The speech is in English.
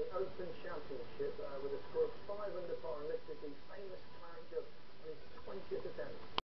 Open Championship with a score of 5 under par and lifted the famous claret jug on his 20th attempt.